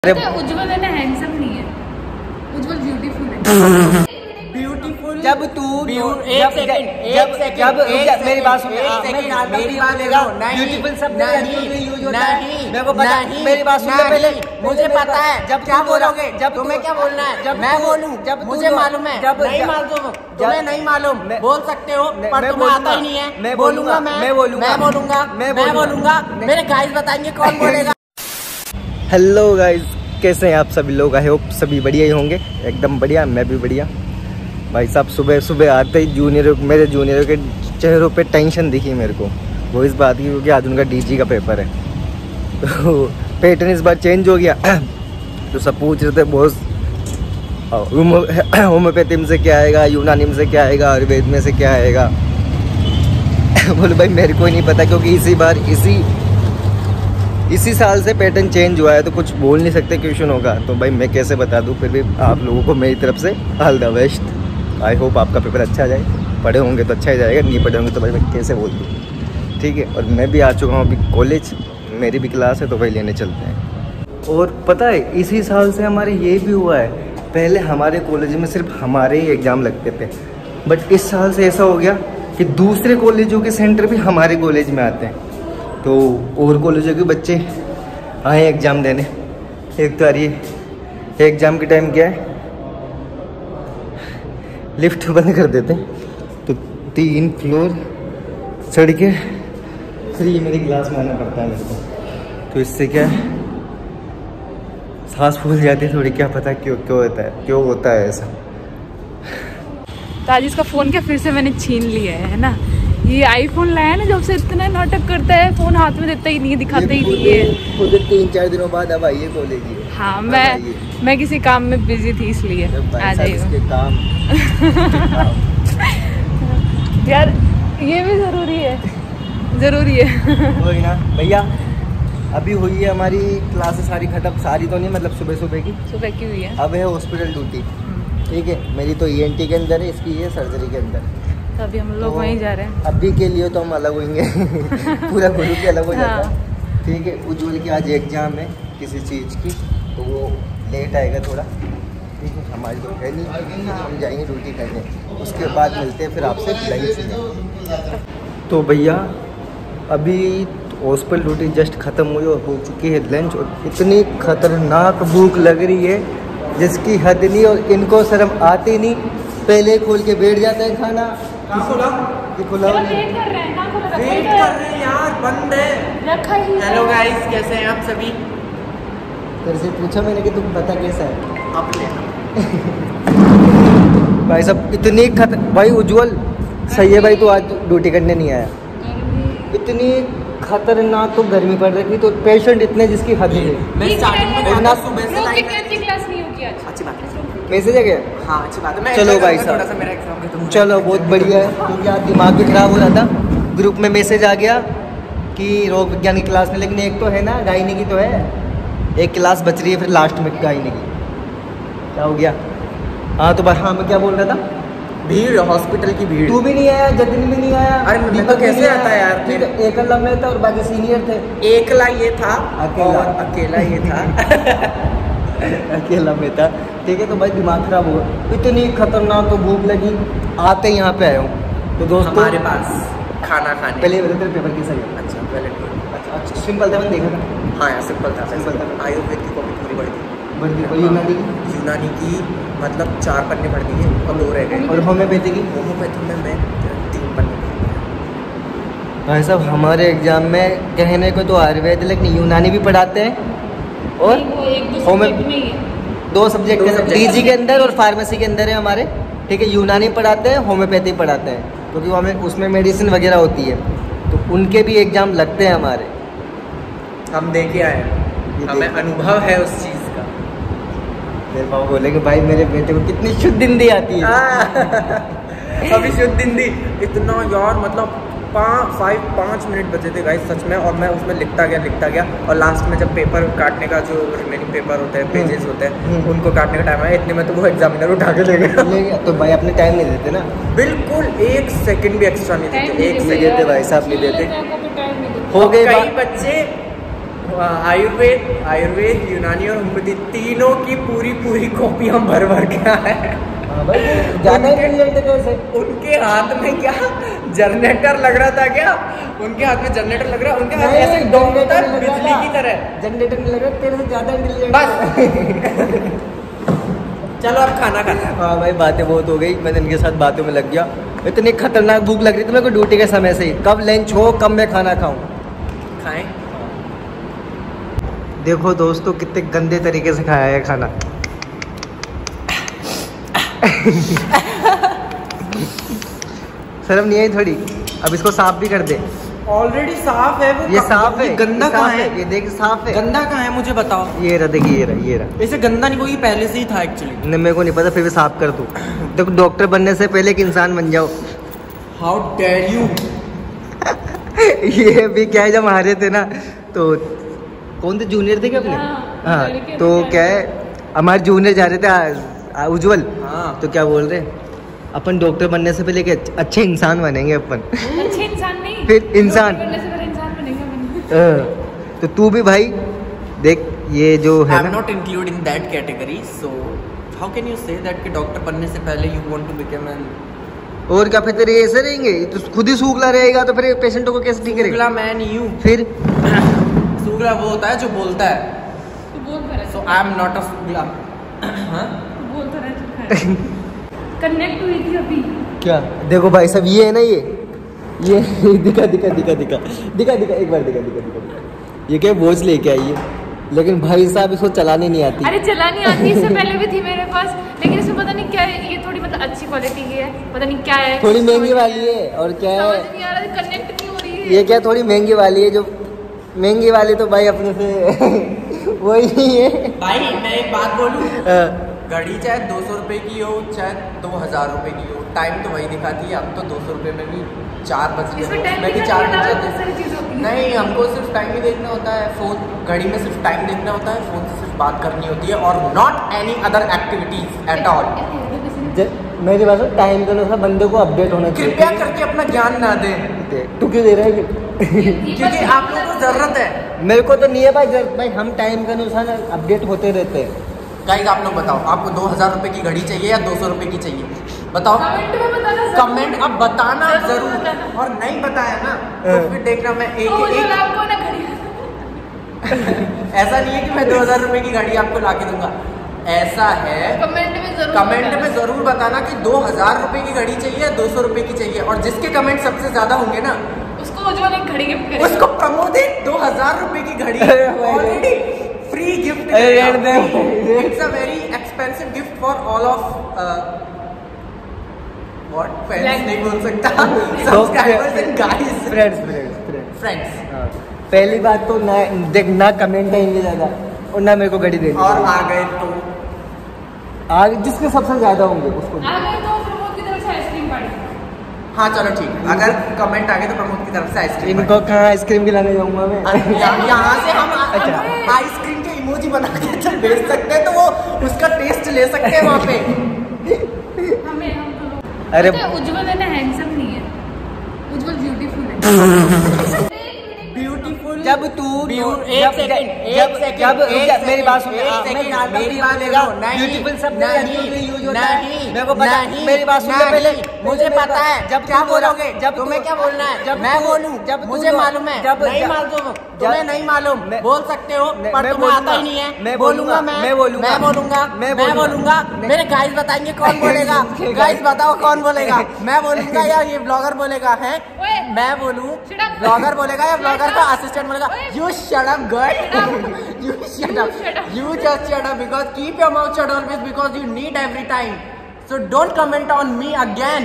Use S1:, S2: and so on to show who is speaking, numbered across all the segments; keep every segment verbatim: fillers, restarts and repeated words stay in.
S1: उज्जवल है ना हैंडसम नहीं है, उज्जवल ब्यूटीफुल है।
S2: ब्यूटीफुल
S3: जब तू
S2: एक सेकंड एक सेकंड
S3: जब मेरी बात सुन,
S2: मेरी बात लेगा
S3: ब्यूटीफुल शब्द यूज होता है, मेरे को पता है। मेरी बात सुन पहले,
S2: मुझे पता है
S3: जब
S2: क्या
S3: तू बोला-
S2: बोलोगे,
S3: जब
S2: तुम्हें
S3: तू-
S2: क्या बोलना है,
S3: जब
S2: मैं
S3: तू-
S2: बोलूं,
S3: जब तू
S2: मुझे
S3: जो-
S2: मालूम है,
S3: जब-
S2: नहीं
S3: जब-
S2: मालूम, तुम्हें नहीं मालूम,
S3: मैं-
S2: बोल सकते हो
S3: मैं-
S2: पर
S3: मैं
S2: तुम्हें आता
S3: बोलूंगा,
S2: ही नहीं है।
S3: मैं
S2: बोलूंगा
S3: बोलूंगा,
S2: मैं
S3: मैं बोलूंगा,
S2: मैं बोलूंगा
S3: मैं
S2: मैं
S3: बोलूंगा।
S2: बोलूंगा मेरे गाइस बताएंगे कौन बोलेगा।
S3: हेलो गाइस, कैसे हैं आप सभी लोग? आई होप सभी बढ़िया ही होंगे, एकदम बढ़िया। मैं भी बढ़िया। भाई साहब सुबह सुबह आते ही जूनियरों मेरे जूनियरों के चेहरों पे टेंशन दिखी मेरे को। वो इस बात की क्योंकि आज उनका डीजी का पेपर है, तो पैटर्न इस बार चेंज हो गया। तो सब पूछ रहे थे बॉस होम्योपैथी में से क्या आएगा, यूनानी में से क्या आएगा, आयुर्वेद में से क्या आएगा। बोले भाई मेरे को ही नहीं पता, क्योंकि इसी बार इसी इसी साल से पैटर्न चेंज हुआ है, तो कुछ बोल नहीं सकते क्वेश्चन होगा। तो भाई मैं कैसे बता दूं, फिर भी आप लोगों को मेरी तरफ से all the best. I hope आपका पेपर अच्छा जाए। पढ़े होंगे तो अच्छा ही जाएगा, नहीं पढ़े होंगे तो भाई मैं कैसे बोल दूँ, ठीक है। और मैं भी आ चुका हूँ अभी कॉलेज, मेरी भी क्लास है, तो भाई लेने चलते हैं। और पता है इसी साल से हमारे ये भी हुआ है, पहले हमारे कॉलेज में सिर्फ हमारे ही एग्ज़ाम लगते थे, बट इस साल से ऐसा हो गया कि दूसरे कॉलेजों के सेंटर भी हमारे कॉलेज में आते हैं। तो और कॉलेजों के बच्चे आए एग्ज़ाम देने। एक तो आ रही है एग्ज़ाम के टाइम क्या है, लिफ्ट बंद कर देते हैं, तो तीन फ्लोर चढ़ के फिर ये मेरी क्लास में आना पड़ता है मेरे को। तो इससे क्या है, सांस फूल जाती है थोड़ी, क्या पता क्यों क्यों होता है क्यों होता है ऐसा।
S1: तो आज इसका फोन क्या फिर से मैंने छीन लिया है ना। ये आईफोन लाया ना, जब से इतना नाटक करता है, फोन हाथ में देता ही नहीं है, दिखाता ही नहीं है।
S3: खुद तीन चार दिनों बाद अब आइए कॉलेज ही।
S1: हाँ, मैं मैं किसी काम में बिजी थी इसलिए आ जाइए।
S3: काम
S1: यार ये भी जरूरी है, जरूरी है।
S3: वही ना भैया, अभी हुई है हमारी क्लासेस सारी खत्म, सारी तो नहीं मतलब सुबह सुबह की
S1: सुबह की हुई है।
S3: अब है हॉस्पिटल ड्यूटी, ठीक है। मेरी तो ईएनटी के अंदर है, इसकी ये सर्जरी के अंदर।
S1: तो अभी हम लोग
S3: तो
S1: वहीं जा रहे हैं।
S3: अभी के लिए तो हम अलग होंगे। पूरा ग्रुप ही अलग हो जाता है, ठीक है। उज्जवल की आज एग्जाम है किसी चीज़ की, तो वो लेट आएगा थोड़ा, ठीक है। हमारी तो है नहीं, हम जाएंगे ड्यूटी करने, उसके बाद मिलते हैं फिर आपसे लंच में। तो भैया अभी हॉस्पिटल ड्यूटी जस्ट ख़त्म हुई और हो चुकी है लंच, और इतनी खतरनाक भूख लग रही है जिसकी हद नहीं, और इनको शर्म आती नहीं, पहले खोल के बैठ जाते हैं खाना।
S2: खुला
S3: खुला
S1: वेट कर रहे हैं, कहाँ खुला रखा है?
S2: वेट कर रहे हैं यार, बंद है।
S1: रखा ही है।
S2: हेलो गाइस, कैसे हैं आप सभी?
S3: तेरे से पूछा मैंने कि तुम पता कैसा है
S2: आप ले
S3: भाई साहब। इतनी खत भाई उज्जवल सही है भाई, तू आज ड्यूटी करने नहीं आया। इतनी खतरनाक तो गर्मी पड़ रही थी, तो पेशेंट इतने जिसकी हद है।
S2: मैं स्टार्टिंग में
S3: इतना
S2: सुबह से
S1: रोक के
S2: लाइन
S1: कैसी क्लास नहीं होगी आज?
S2: अच्छी बात है।
S3: मैसेज है क्या?
S2: हाँ अच्छी बात है। मैं
S3: चलो
S2: enjoy
S3: भाई
S2: करूंगा
S3: साहब।
S2: थोड़ा सा मेरा एग्जाम खत्म हो
S3: चलो
S2: जाए।
S3: बहुत बढ़िया है, क्योंकि आज दिमाग भी खराब हो रहा था। ग्रुप में मैसेज आ गया कि रोग विज्ञान की क्लास में, लेकिन एक तो है ना गायनी की तो है, एक क्लास बच रही है फिर लास्ट में गायनी की। क्या हो गया? हाँ तो हाँ मैं क्या बोल रहा था,
S2: भीड़, हॉस्पिटल की भीड़।
S3: तू भी नहीं आया, जतिन भी नहीं आया।
S2: अरे मैं तो
S3: दीपक भी
S2: कैसे
S3: नहीं
S2: आता
S3: आया।
S2: यार?
S3: ठीक है, एक लम्बे थे और बाकी सीनियर थे।
S2: एकला ये था
S3: अकेला।
S2: और अकेला ये था।
S3: अकेला में था, ठीक है। तो भाई दिमाग खराब हुआ, इतनी खतरनाक तो भूख लगी, आते ही यहाँ पे आया हूँ। तो दोस्तों
S2: हमारे पास खाना खाने।
S3: पहले बता तेरे पेपर कैसा गया?
S2: अच्छा वेल एंड गुड।
S3: अच्छा अच्छा, सिंपल था, मैंने देखा था।
S2: हाँ यार सिंपल था।
S3: सिंपल था।
S2: आयुर्वेद की कॉपी थोड़ी बढ़ी थी,
S3: बढ़ती कोई यूनानी की
S2: यूनानी की मतलब चार पन्ने बढ़ दिए और दो रह गए।
S3: और होम्योपैथी की?
S2: होम्योपैथी में मैं तीन पन्ने।
S3: भाई साहब हमारे एग्जाम में कहने को तो आयुर्वेद, लेकिन यूनानी भी पढ़ाते हैं और
S1: वो एक दो
S3: होम्यो
S1: सब्जेक्ट में ही है।
S3: दो सब्जेक्ट
S2: दो
S3: है,
S2: subject
S3: डीजी के अंदर और फार्मेसी के अंदर है हमारे, ठीक है। यूनानी पढ़ाते हैं, होम्योपैथी पढ़ाते हैं, क्योंकि वो हमें उसमें मेडिसिन वगैरह होती है, तो उनके भी एग्जाम लगते हैं हमारे।
S2: हम देखे आए हैं, हमें अनुभव है उस चीज़ का।
S3: मेरे पापा बोले कि भाई मेरे बेटे को कितनी शुद्ध हिंदी आती है।
S2: अभी शुद्ध हिंदी इतना यार, मतलब पाँच फाइव पाँच मिनट बचे थे गाइस सच में, और मैं उसमें लिखता गया लिखता गया और लास्ट में जब पेपर काटने का जो रिमेनिंग पेपर होते हैं, पेजेस होते हैं, उनको काटने का टाइम आया, इतने में तो वो एग्जामिनर उठा के ले गया।
S3: ले गया तो भाई अपने टाइम नहीं देते ना,
S2: बिल्कुल एक सेकंड भी एक्स्ट्रा नहीं देते, एक
S3: नहीं
S2: सेकंड।
S3: देते भाई साहब, नहीं देते।
S1: टाइम नहीं देते।
S3: हो गए
S2: कई
S3: बा-
S2: बच्चे आयुर्वेद आयुर्वेद यूनानी और होम्योपैथी तीनों की पूरी पूरी कॉपी हम भर भर के आए हैं। उनके हाथ में क्या जनरेटर लग रहा था क्या? उनके हाथ में जनरेटर लग रहा है, उनके हाथ में ऐसे डोम होता है बिजली की तरह।
S3: जनरेटर नहीं लग रहा, तेरे से ज्यादा इंटेलिजेंट।
S2: बस चलो अब खाना खाते हैं।
S3: हाँ भाई बातें बहुत हो गई, मैंने इनके साथ बातों में लग गया। इतनी खतरनाक भूख लग रही थी मेरे को ड्यूटी के समय से ही, कब लंच हो कब मैं खाना खाऊं।
S2: खाएं।
S3: देखो दोस्तों कितने गंदे तरीके से खाया है खाना। शर्म नहीं आई थोड़ी? अब इसको साफ भी कर दे।
S2: ऑलरेडी साफ है वो।
S3: ये साफ है,
S2: गंदा कहाँ है?
S3: ये देख साफ है।
S2: गंदा कहाँ है मुझे बताओ।
S3: ये रहा देखिए, ये रहा ये रहा।
S2: इसे गंदा नहीं, वो ये पहले से ही था एक्चुअली।
S3: नहीं मेरे को नहीं पता, फिर भी साफ कर दूं। देखो डॉक्टर बनने से पहले एक इंसान बन जाओ।
S2: How dare you.
S3: ये भी क्या है, जब हारे थे ना तो कौन थे, जूनियर थे क्या अपने? हाँ तो क्या है, हमारे जूनियर जा रहे थे आ, उज्जवल। हाँ तो क्या बोल रहे, अपन डॉक्टर बनने से पहले अच्छे इंसान बनेंगे अपन।
S1: अच्छे इंसान नहीं,
S3: फिर इंसान
S1: बनने से पहले इंसान बनेंगे।
S3: तो तू भी भाई देख, ये जो है
S2: I'm
S3: ना,
S2: not included in that category, so how can you say that कि डॉक्टर बनने से पहले you want to become an।
S3: और क्या फिर तेरे ऐसे रहेंगे, तो खुद ही सूखला रहेगा तो फिर पेशेंटों को कैसे ठीक करेगा?
S2: सूखला मैन यू।
S3: फिर
S2: सूखला वो होता है जो बोलता है।
S1: तू बोल कर
S2: So I am not a सूखला। हाँ?
S1: तू बोल कर रहा है। कनेक्ट हुई थी अभी।
S3: क्या देखो भाई साहब, ये है ना, ये ये दिखा दिखा दिखा दिखा दिखा दिखा एक बार दिखा दिखा दिखा। ये क्या वॉच लेके आई है, लेकिन भाई साहब इसको चलाने नहीं आती।
S1: अरे चलानी आती, इससे पहले भी थी मेरे पास, लेकिन इसमें पता नहीं क्या है, ये थोड़ी मतलब अच्छी क्वालिटी की है, पता नहीं क्या है,
S3: थोड़ी महंगी वाली है। और क्या है,
S1: समझ नहीं आ रहा, कनेक्ट नहीं हो रही है।
S3: ये क्या थोड़ी महंगी वाली है, जो महंगी वाली तो भाई अपने से वही है।
S2: भाई मैं एक बात बोलूँ, घड़ी चाहे दो सौ रुपये की हो चाहे दो हज़ार रुपये की हो, टाइम तो वही दिखाती है। अब तो दो सौ रुपये में भी चार बज रहे
S1: इसमें टाइम
S2: मैं भी
S1: दिखाने
S2: चार
S1: के अलावा
S2: बजे
S1: बहुत सारी चीज़ होती है।
S2: नहीं, हमको सिर्फ टाइम ही देखना होता है। फोन घड़ी में सिर्फ टाइम देखना होता है, फोन से सिर्फ बात करनी होती है, और not any other activities at all.
S3: मेरी बात है, टाइम के अनुसार बंदे को अपडेट होना चाहिए।
S2: कृपया करके अपना ज्ञान ना दें।
S3: तू क्यों दे रहा है?
S2: क्योंकि आप लोगों को जरूरत है।
S3: मेरे को तो नहीं है भाई जरूरत, भाई हम टाइम के अनुसार अपडेट होते रहते हैं।
S2: गाइस आप लोग बताओ, आपको दो हज़ार रुपये की घड़ी चाहिए या दो सौ रुपये की चाहिए? बताओ
S1: कमेंट में बताना,
S2: कमेंट अब बताना जरूर, और नहीं बताया ना तो फिर देखना मैं एक
S1: तो
S2: एक
S1: आपको ना घड़ी।
S2: ऐसा नहीं है कि मैं दो हज़ार रुपये की घड़ी आपको ला के दूंगा, ऐसा है
S1: कमेंट में जरूर
S2: कमेंट में जरूर बताना कि दो हज़ार रुपये की घड़ी चाहिए, दो सौ रुपये की चाहिए, और जिसके कमेंट सबसे ज्यादा होंगे ना
S1: उसको उज्जवल एक घड़ी गिफ्ट करेगा।
S2: उसको प्रमोदित दो हज़ार रुपये की घड़ी already free gift. It's a very expensive gift for all of what friends नहीं बोल सकता, subscribers and guys,
S3: friends friends
S2: friends.
S3: पहली बात तो ना देख, ना कमेंट आएंगे ज्यादा और ना मेरे को घड़ी देनी,
S2: और आ गए तो
S3: आगे जिसके सबसे ज्यादा होंगे उसको।
S1: आ गए तो प्रमोद की तरफ से आइसक्रीम पार्टी।
S2: हाँ चलो ठीक, अगर कमेंट आ गए तो प्रमोद की तरफ से आइसक्रीम।
S3: इनको कहाँ आइसक्रीम खिलाने जाऊंगा मैं?
S2: यहाँ से हम
S3: अच्छा
S2: आइसक्रीम के इमोजी बना के चल भेज सकते हैं, तो वो उसका टेस्ट ले सकते हैं वहाँ पे।
S1: हमें हम तो लोग
S3: अरे
S1: पता है, उज्जवल है ना हैंडसम नहीं है, उज्जवल ब्यूटीफुल है।
S2: ब्यूटीफुल
S3: जब तू
S2: ब्यू-
S3: जब
S2: एक सेकंड,
S3: जब
S2: एक सेकंड,
S3: जब
S2: एक
S3: जब मेरी
S2: सेकंड,
S3: बात सुन,
S2: एक
S3: मैं
S2: सेकंड,
S3: जानता हूँ
S2: मेरी
S3: कि
S2: बात
S3: बोलेगा,
S2: सुनो, नहीं,
S3: ब्यूटीफुल शब्द
S2: नहीं,
S3: यूज होता है।
S2: नहीं,
S3: मेरे को पता है,
S2: नहीं,
S3: मेरी बात सुन ले
S2: नहीं,
S3: पहले।
S2: मुझे
S3: मेरी
S2: पता
S3: बात-
S2: है
S3: जब
S2: क्या
S3: तू बोला-
S2: बोलोगे,
S3: जब
S2: तुम्हें
S3: तू-
S2: क्या बोलना है,
S3: जब
S2: मैं
S3: तू-
S2: बोलूं,
S3: जब तू
S2: मुझे
S3: जो-
S2: मालूम है,
S3: जब-
S2: नहीं
S3: जब-
S2: मालूम,
S3: जब-
S2: तुम्हें नहीं मालूम,
S3: मैं-
S2: बोल सकते हो,
S3: मैं-
S2: पर
S3: मैं
S2: तुम्हें आता
S3: बोलूंगा,
S2: ही नहीं है।
S3: मैं
S2: बोलूंगा
S3: बोलूंगा,
S2: मैं
S3: मैं बोलूंगा,
S2: मैं बोलूंगा
S3: मैं
S2: मैं बोलूंगा
S3: मैं-
S2: मेरे गाइस बताएंगे कौन बोलेगा। गाइस बताओ कौन बोलेगा, मैं बोलूंगा या ये ब्लॉगर बोलेगा? है मैं बोलूं,
S1: Shut up.
S2: ब्लॉगर बोलेगा या ब्लॉगर का असिस्टेंट बोलेगा?
S1: ओए।
S2: You shut up girl, you shut up,
S1: shut up.
S2: you just shut up, because keep your mouth shut always, because you need every time, so don't comment on me again.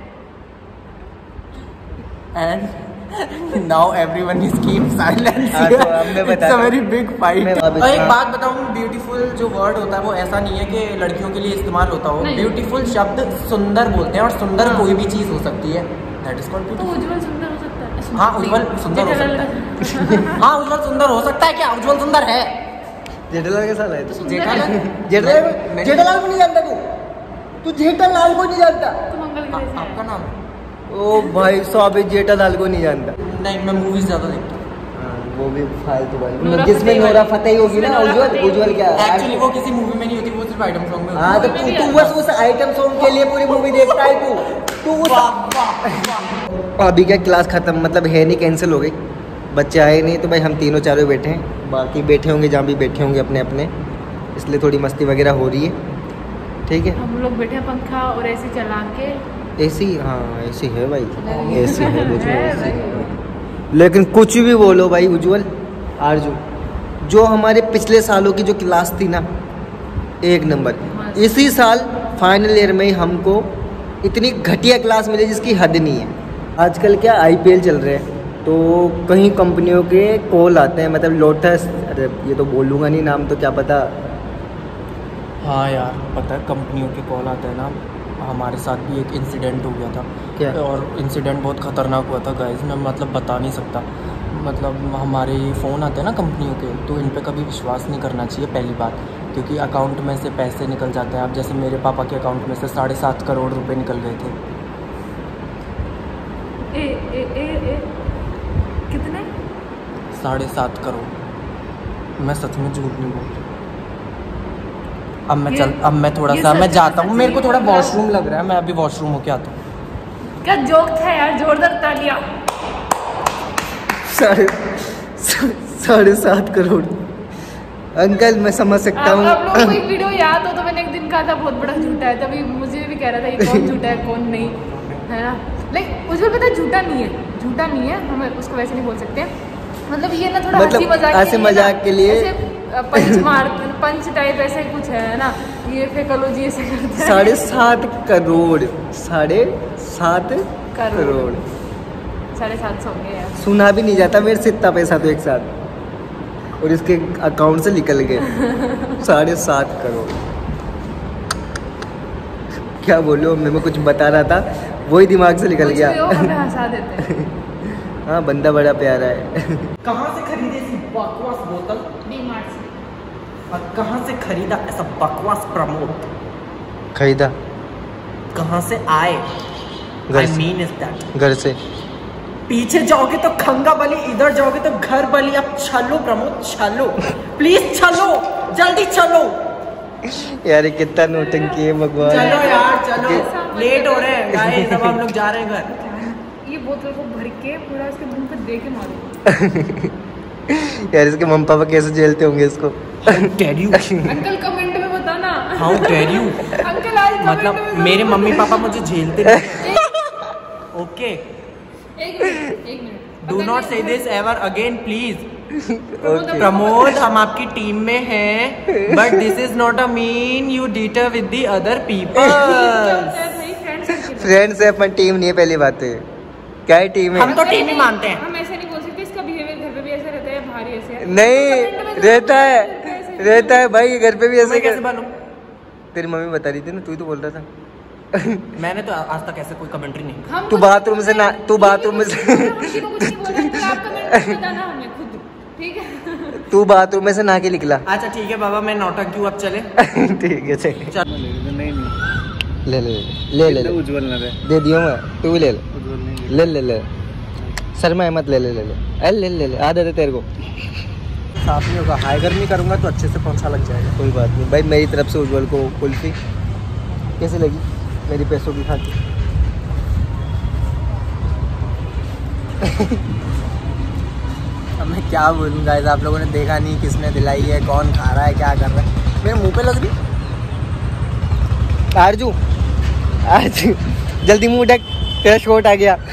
S2: And now everyone is keep silence.
S3: हाँ, तो अब मैं
S2: It's
S3: बताता
S2: a very big fight.
S3: मैं अब
S2: और एक
S3: हाँ।
S2: बात बताऊं, ब्यूटीफुल जो वर्ड होता है वो ऐसा नहीं है कि लड़कियों के लिए इस्तेमाल होता हो।
S1: नहीं।
S2: ब्यूटीफुल शब्द सुंदर बोलते हैं, और सुंदर
S1: हाँ।
S2: कोई भी चीज हो सकती है, दैट इज कॉल्ड
S1: तो
S2: ब्यूटीफुल।
S1: उज्जवल सुंदर हो सकता है।
S2: हाँ उज्जवल सुंदर हो सकता है। हाँ उज्जवल सुंदर हो सकता है, क्या उज्जवल सुंदर है?
S3: जेठालाल के साथ आए थे।
S2: जेठालाल
S3: जेठालाल जेठालाल को नहीं जानता तू? तू जेठालाल को नहीं जानता?
S1: तो मंगल ग्रह से
S2: आपका नाम?
S3: ओ भाई साहब जेठालाल को नहीं जानता।
S2: नहीं, मैं मूवीज ज्यादा देखता हूँ।
S3: वो भी फालतू
S1: नोरा
S3: वाली जिसमें
S1: फतेही
S3: नोरा
S1: वाली।
S3: फतेही होगी
S1: जिसमें
S3: ना,
S1: नोरा
S3: उज्जवल
S1: फतेही
S3: उज्जवल क्या
S2: एक्चुअली वो किसी मूवी में नहीं होती, वो सिर्फ आइटम सॉन्ग में होती
S3: हाँ तो
S1: मूवी
S3: तू
S1: में
S3: तू
S1: भी
S3: बस उस आइटम सॉन्ग के लिए पूरी मूवी देखता है तू तू उस अभी क्या क्लास खत्म मतलब है नहीं, कैंसिल हो गई, बच्चे आए नहीं तो भाई हम तीनों चारों बैठे हैं, बाकी बैठे होंगे जहाँ भी बैठे होंगे अपने अपने, इसलिए थोड़ी मस्ती वगैरह हो रही है। ठीक है,
S1: हम लोग बैठे हैं पंखा और ऐसे चला के।
S3: एसी हाँ एसी है भाई, एसी है कुछ
S1: है
S3: नहीं।
S1: भाई।
S3: लेकिन कुछ भी बोलो भाई उज्जवल आरजू, जो हमारे पिछले सालों की जो क्लास थी ना एक नंबर, इसी साल फाइनल ईयर में ही हमको इतनी घटिया क्लास मिली जिसकी हद नहीं है। आजकल क्या आईपीएल चल रहे हैं तो कहीं कंपनियों के कॉल आते हैं, मतलब लोटस, अरे ये तो बोलूँगा नहीं नाम, तो क्या पता।
S2: हाँ यार पता है कंपनियों के कॉल आते हैं ना, हमारे साथ भी एक इंसिडेंट हो गया था।
S3: क्या?
S2: और इंसिडेंट बहुत ख़तरनाक हुआ था गाइस, मैं मतलब बता नहीं सकता। मतलब हमारे फ़ोन आते हैं ना कंपनियों के, तो इन पे कभी विश्वास नहीं करना चाहिए पहली बात, क्योंकि अकाउंट में से पैसे निकल जाते हैं। अब जैसे मेरे पापा के अकाउंट में से साढ़े सात करोड़ रुपए निकल गए थे।
S1: ए ए ए ए कितने?
S2: साढ़े सात करोड़, मैं सच में झूठ नहीं बोल रहा। अब मैं
S1: ये-
S2: चल अब मैं थोड़ा
S1: ये
S2: सा
S1: सच-
S2: मैं जाता हूँ,
S1: सच
S2: मेरे को
S1: में
S2: थोड़ा
S1: मतलब-
S2: वॉशरूम लग रहा है, मैं अभी वॉशरूम होके आता हूँ।
S1: क्या जोक था यार, जोरदार तालियां।
S3: साढ़े साढ़े सात करोड़ अंकल मैं समझ सकता
S1: आप आप लोगों को
S3: हूँ।
S1: एक वीडियो याद हो तो मैंने एक दिन कहा था बहुत बड़ा झूठा है, तभी मुझे भी कह रहा था ये कौन झूठा है कौन नहीं, है ना। लेकिन मुझे पता है झूठा नहीं है, झूठा नहीं है, हम उसको वैसे नहीं बोल सकते। मतलब ये ना थोड़ा
S3: मतलब
S1: हंसी मजाक
S3: हंसी मजाक के लिए-
S1: ऐसे पंच मार पंच टाइप ऐसे कुछ है ना, ये फेंकलो जी ऐसे करते हैं।
S3: साढ़े सात करोड़ साढ़े सात
S1: करोड़।
S3: करोड़
S1: साढ़े सात सौ होंगे यार।
S3: सुना भी नहीं जाता मेरे से इतना पैसा तो एक साथ, और इसके अकाउंट से निकल गए साढ़े सात करोड़। क्या बोलो, मैं मैं कुछ बता रहा था वही दिमाग से निकल
S1: कुछ
S3: गया।
S1: भी हो, हमें हंसा देते हैं।
S3: हाँ बंदा बड़ा प्यारा है।
S2: कहाँ से खरीदे ऐसी बकवास बोतल,
S1: डीमार्ट से।
S2: और कहाँ से खरीदा ऐसा बकवास प्रमोद,
S3: खरीदा
S2: कहाँ से आए?
S3: घर
S2: आई
S3: से।
S2: मीन इज दैट
S3: घर से।
S2: पीछे जाओगे तो खंगा बली, इधर जाओगे तो घर बली। अब चलो प्रमोद चलो, प्लीज चलो, जल्दी चलो
S3: यार ये कितना नौटंकी है भगवान।
S2: चलो यार चलो,
S1: ऐसा मत
S2: लेट हो
S1: करो।
S2: रहे हैं गाइस, अब हम लोग जा रहे हैं घर।
S1: ये बोतल को भर के पूरा इसके मुंह पे दे के मारो।
S3: यार इसके मम्मी पापा कैसे झेलते होंगे इसको।
S2: Dare you?
S1: अंकल कमेंट में बताना।
S2: How dare you?
S1: अंकल आज कमेंट
S2: मतलब
S1: में
S2: मेरे
S1: बताना।
S2: मम्मी पापा मुझे झेलते नहीं। ओके,
S1: एक मिनट एक minute
S2: do not say this ever again please.
S3: Okay.
S2: Pramod हम आपकी टीम में हैं, but this is not a mean you deter with the other people.
S3: Friends है अपन, टीम नहीं है पहली बात है। क्या है टीम है?
S2: हम तो टीम ही मानते हैं।
S1: हम ऐसे नहीं बोल सकते, इसका बिहेवियर घर पे भी ऐसा रहता है, बाहर ही ऐसे है।
S3: नहीं
S1: कमेंट में
S3: रहता
S1: तो
S3: है,
S1: ऐसे-
S3: रहता है भाई, घर पे भी ऐसे
S2: तुम्हें कैसे
S3: कर-
S2: मालूम?
S3: तेरी मम्मी बता रही थी ना, तू ही तो बोल रहा था।
S2: मैंने तो आज तक ऐसे कोई कमेंट्री नहीं।
S1: हम
S3: तू
S1: कुछ
S3: बाथरूम
S1: नहीं
S3: से
S1: बोल
S3: ना-
S1: रहे,
S3: तू
S1: ठीक है,
S3: बाथरूम में
S1: कुछ
S3: से-
S1: नहीं बोल रहे, उसी को कुछ नहीं बोल रहे, तो आप कमेंट में बताना हमें खुद, ठीक है।
S3: तू बाथरूम में से नहा के निकला।
S2: अच्छा ठीक है बाबा, मैं नौटंकी हूँ, अब चले।
S3: ठीक है चल।
S2: चल।
S3: ले ले ले ले ले
S4: उज्जवल ना रहे,
S3: दे दियो मैं, तू भी ले ले
S4: उज्जवल नहीं
S3: ले ले ले सर मैं मत ले ले ले ले अरे ले ले ले आ दे दे तेरे को।
S2: साथ में होगा, हाई गर्मी करूंगा तो अच्छे से पहुंचा लग जाएगा।
S3: कोई बात नहीं भाई, मेरी तरफ से उज्जवल को कुल्फी कैसे लगी मेरी पैसों की खाती।
S2: अब मैं क्या बोलूँ गाइस, आप लोगों ने देखा नहीं किसने दिलाई है, कौन खा रहा है, क्या कर रहा है। मेरे मुंह पे लग रही।
S3: आरजू आरजू जल्दी मुंह ढक, तेरा शॉट आ गया।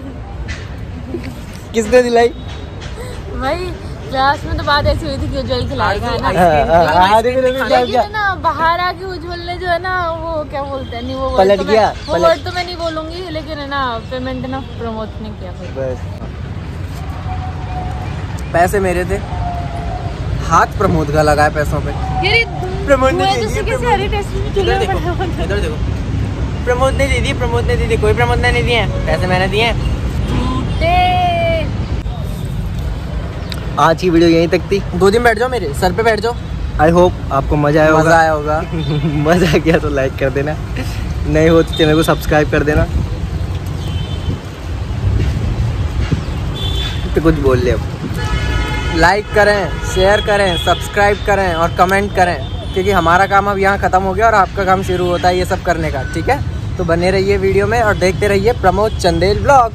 S3: किसने दिलाई?
S1: भाई क्लास में तो बात ऐसी हुई थी कि उज्जवल खिलाएगा, है ना।
S3: हाँ, हाँ, हाँ, देखो, देखो, क्या-
S1: लेकिन
S3: क्या?
S1: है ना, बाहर आके उज्जवल ने जो है ना, वो क्या बोलते हैं, नहीं वो word
S3: पलट
S1: तो मैं-
S3: गया,
S1: वो
S3: पलट-
S1: वर्ड तो मैं नहीं बोलूंगी, लेकिन है ना पेमेंट ना प्रमोट नहीं किया फिर।
S3: बस
S2: पैसे मेरे थे, हाथ प्रमोद का लगा है पैसों पे।
S1: यार ये
S2: प्रमोद ने
S1: धुआं
S2: दे
S1: तो
S2: दिए,
S1: कैसे
S2: प्रमोद।
S1: हरी टेस्ट में
S2: इधर
S1: चूल्हे
S2: देखो,
S1: पर बना।
S2: इधर देखो, प्रमोद ने दे दी, प्रमोद ने दे दी, कोई प्रमोद ने नहीं दिए हैं, पैसे मैंने दिए हैं।
S1: झूठे।
S3: आज की वीडियो यहीं तक थी।
S2: दो दिन बैठ जाओ, मेरे सर पे बैठ जाओ।
S3: आई होप आपको मजा आया
S2: मजा
S3: होगा।
S2: आया होगा।
S3: मजा आ गया तो लाइक कर देना, नए हो तो चैनल को सब्सक्राइब कर देना। तो कुछ बोल ले अब।
S2: लाइक करें, शेयर करें, सब्सक्राइब करें और कमेंट करें, क्योंकि हमारा काम अब यहाँ ख़त्म हो गया और आपका काम शुरू होता है ये सब करने का। ठीक है, तो बने रहिए वीडियो में और देखते रहिए प्रमोद चंदेल ब्लॉग।